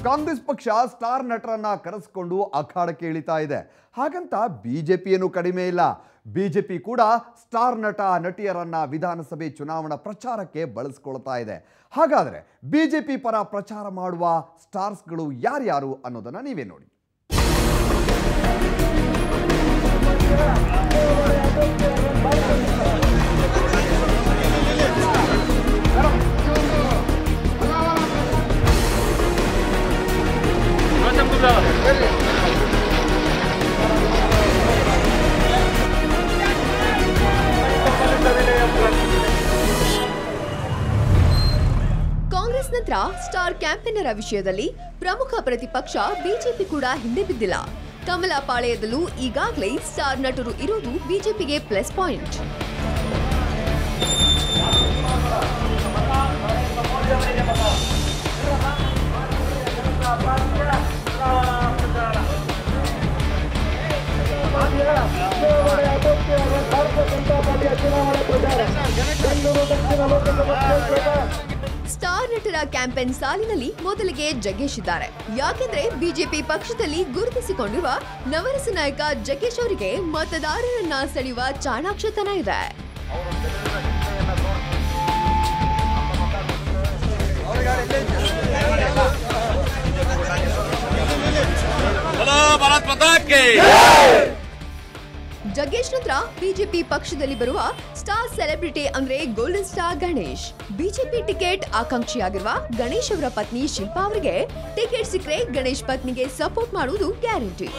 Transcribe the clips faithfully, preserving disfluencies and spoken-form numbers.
ಕಾಂಗ್ರೆಸ್ ಪಕ್ಷ ಸ್ಟಾರ್ ನಟರನ್ನ ಕರೆಸಿಕೊಂಡು ಅಖಾಡಕ್ಕೆ ಇಳಿತಾ ಇದೆ. ಹಾಗಂತ ಬಿಜೆಪಿ ಏನು ಕಡಿಮೆ ಇಲ್ಲ. ಬಿಜೆಪಿ ಕೂಡ ಸ್ಟಾರ್ ನಟ ನಟಿಯರನ್ನ ವಿಧಾನಸಭೆ ಚುನಾವಣಾ ಪ್ರಚಾರಕ್ಕೆ ಬಳಸಿಕೊಳ್ತಾ ಇದೆ. ಹಾಗಾದರೆ ಬಿಜೆಪಿ ಪರ ಪ್ರಚಾರ ಮಾಡುವ ಸ್ಟಾರ್ಸ್ಗಳು ಯಾರ್ಯಾರು ಅನ್ನೋದನ್ನ ನೀವೇ ನೋಡಿ. ಕಾಂಗ್ರೆಸ್ ನಂತರ ಸ್ಟಾರ್ ಕ್ಯಾಂಪೇನರ ವಿಷಯದಲ್ಲಿ ಪ್ರಮುಖ ಪ್ರತಿಪಕ್ಷ ಬಿಜೆಪಿ ಕೂಡ ಹಿಂದೆ ಬಿದ್ದಿಲ್ಲ. ಕಮಲ ಪಾಳೆಯದಲ್ಲೂ ಈಗಾಗಲೇ ಸ್ಟಾರ್ ನಟರು ಇರೋದು ಬಿಜೆಪಿಗೆ ಪ್ಲಸ್ ಪಾಯಿಂಟ್. ಸ್ಟಾರ್ ನಟರ ಕ್ಯಾಂಪೇನ್ ಸಾಲಿನಲ್ಲಿ ಮೊದಲಿಗೆ ಜಗ್ಗೇಶ್ ಇದ್ದಾರೆ. ಯಾಕೆಂದ್ರೆ ಬಿಜೆಪಿ ಪಕ್ಷದಲ್ಲಿ ಗುರುತಿಸಿಕೊಂಡಿರುವ ನವರಸ ನಾಯಕ ಜಗ್ಗೇಶ್ ಅವರಿಗೆ ಮತದಾರರನ್ನ ಸೆಳೆಯುವ ಚಾಣಾಕ್ಷತನ ಇದೆ. ಜಗ್ಗೇಶ್ ನಂತರ ಬಿಜೆಪಿ ಪಕ್ಷದಲ್ಲಿ ಬರುವ ಸ್ಟಾರ್ ಸೆಲೆಬ್ರಿಟಿ ಅಂದ್ರೆ golden star Ganesh. BJP ticket ಆಕಾಂಕ್ಷಿಯಾಗಿರುವ ಗಣೇಶ್ ಅವರ ಪತ್ನಿ ಶಿಲ್ಪಾ ಅವರಿಗೆ ಟಿಕೆಟ್ ಸಿಕ್ಕರೆ ಗಣೇಶ್ ಪತ್ನಿಗೆ ಸಪೋರ್ಟ್ ಮಾಡುವುದು ಗ್ಯಾರಂಟಿ.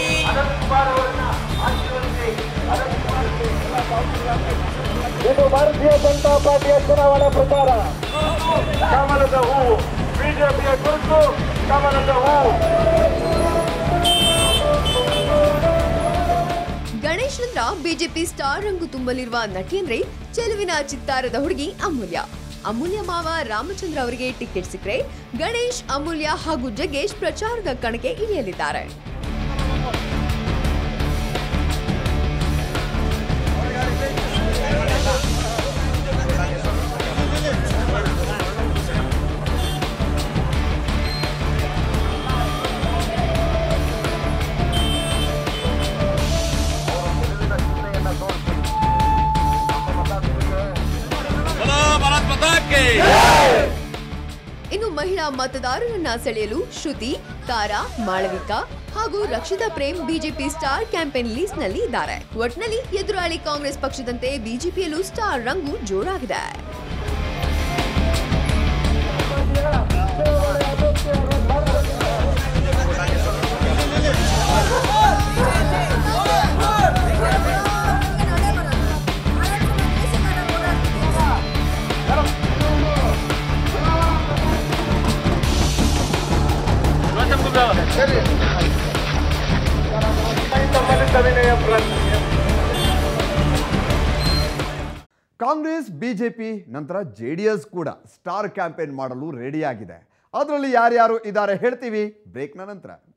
ಇದು ಭಾರತೀಯ ಜನತಾ ಪಾರ್ಟಿಯ ಚುನಾವಣಾ ಪ್ರಚಾರ. ಕಮಲದ ಹೂವು ಬಿಜೆಪಿಯ ಗುರುತು ಕಮಲದ ಹೂವು. ಗಣೇಶ್ ನಂತರ ಬಿಜೆಪಿ ಸ್ಟಾರ್ ರಂಗು ತುಂಬಲಿರುವ ನಟಿ ಅಂದ್ರೆ ಚೆಲುವಿನ ಚಿತ್ತಾರದ ಹುಡುಗಿ ಅಮೂಲ್ಯ. ಅಮೂಲ್ಯ ಮಾವ ರಾಮಚಂದ್ರ ಅವರಿಗೆ ಟಿಕೆಟ್ ಸಿಕ್ಕರೆ ಗಣೇಶ್, ಅಮೂಲ್ಯ ಹಾಗೂ ಜಗ್ಗೇಶ್ ಪ್ರಚಾರದ ಕಣಕ್ಕೆ ಇಳಿಯಲಿದ್ದಾರೆ. ಇನ್ನು ಮಹಿಳಾ ಮತದಾರರನ್ನ ಸೆಳೆಯಲು ಶ್ರುತಿ, ತಾರಾ, ಮಾಳವಿಕಾ ಹಾಗೂ Rakshita Prem BJP star campaign list ನಲ್ಲಿ ಇದ್ದಾರೆ. ಒಟ್ನಲ್ಲಿ ಎದುರಾಳಿ ಕಾಂಗ್ರೆಸ್ ಪಕ್ಷದಂತೆ ಬಿಜೆಪಿಯಲ್ಲೂ ಸ್ಟಾರ್ ರಂಗು ಜೋರಾಗಿದೆ. ಕಾಂಗ್ರೆಸ್, ಬಿಜೆಪಿ ನಂತರ ಜೆಡಿಎಸ್ ಕೂಡ ಸ್ಟಾರ್ ಕ್ಯಾಂಪೇನ್ ಮಾಡಲು ರೆಡಿಯಾಗಿದೆ. ಅದರಲ್ಲಿ ಯಾರ್ಯಾರು ಇದ್ದಾರೆ ಹೇಳ್ತೀವಿ ಬ್ರೇಕ್ನ ನಂತರ.